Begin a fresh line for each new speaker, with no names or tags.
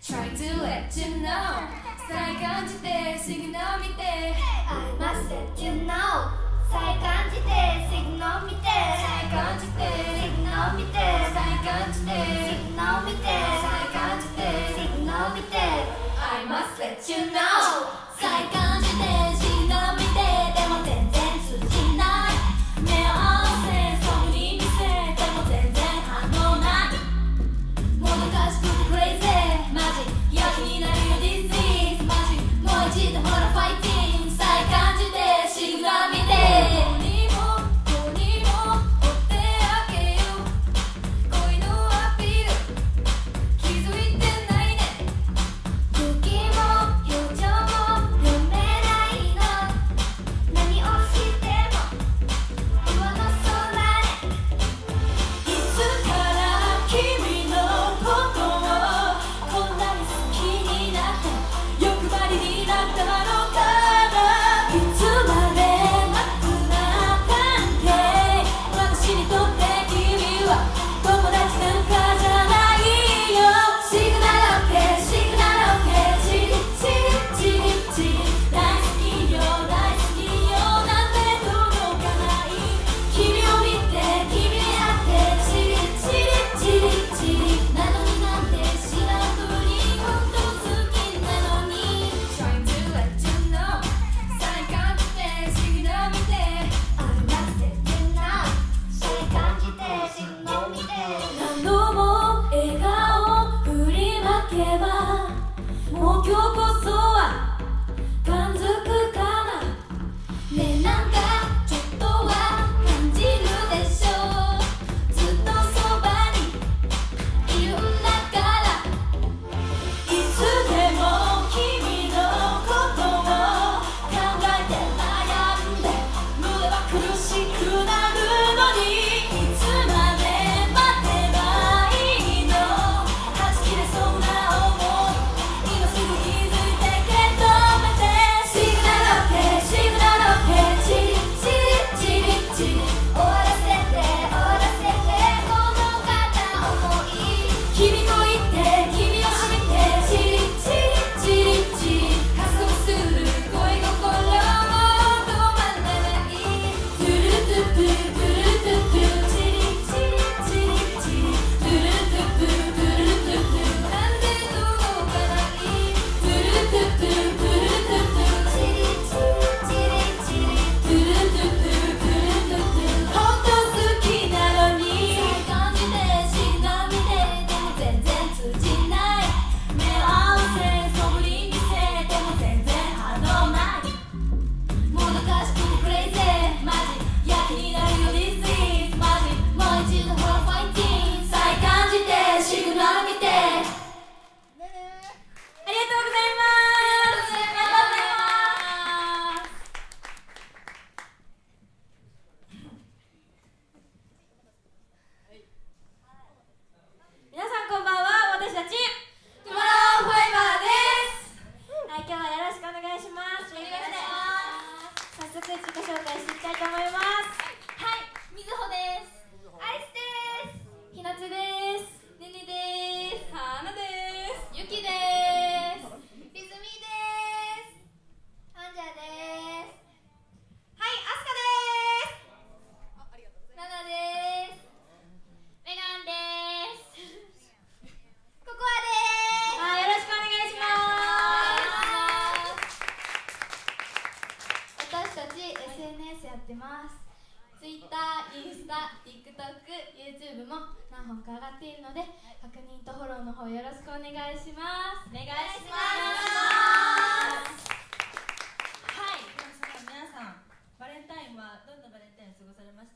Try to let you know さえ感じてシグナル見て I must let you know さえ感じてシグナル見てさえ感じてシグナル見てさえ感じてシグナル見てさえ感じてシグナル見て I must let you know さえ感じてシグナル見てでも全然通じない目を合わせそぶり見せでも全然反応ないもどかしくて crazy マジや気になるよ This is マジもう一度ほらファイティングさえ感じてシグナル見てどうにもどうにも追ってあげよう恋のアピール気づいてないね空気も表情も読めないの何をしても上の空ねいつから君のことをこんなに好きになって欲張りになったのかないつまでなくな関係私にとって君は友達なんかじゃないよシグナル OK シグナル OK チリチリチリチリ大好きよ大好きよなんて届かない君を見て君に会ってチリチリチリチリなのになんて知らんふりほんと好きなのに Trying to let you know さえ感じてシグナル見て I must let you know さえ感じてシグナル見て何度も笑顔振りまけばもう今日こそは感づくかなねえなんかちょっとは感じるでしょずっとそばにいるんだからいつでも君のことを考えて悩んで胸は苦しくなるのにいつまで待てばいいのはち切れそうな想い今すぐ気づいて受け止めてシグナル OK シグナル OK チリチリチリチリ終わらせてこの片思い君といて君を知ってチリチリチリチリ加速する恋心も止まらないトゥルトゥトゥトゥルトゥトゥチリチリチリチリトゥルトゥトゥトゥルトゥトゥなんで届かないトゥルトゥトゥトゥルトゥトゥチリチリチリチリトゥルトゥトゥトゥルトゥトゥほんと好きなのにさえ感じてシグナル見てでも全然通じない目を合わせそぶり見せでも全然反応ないもどかしくて crazy マジや気になるよ This is マジもう一度ほらファイティングさえ感じてシグナル見てありがとうございますありがとうございます皆さんこんばんは私たちトゥモローフォーエバーですはい今日はよろしくお願いしますお願いします早速自己紹介していきたいと思いますはいみずほですアリスですひなつですねねですはなですゆきですりずみですはんじゃですはいあすかですななですメガンですココアですはいよろしくお願いします私たち SNS やってます Twitter、インスタ、TikTok、YouTube も何本か上がっているので確認とフォローの方よろしくお願いしますお願いします
はい、ではそれでは皆さん、バレンタインはどんなバレンタインを過ごされまし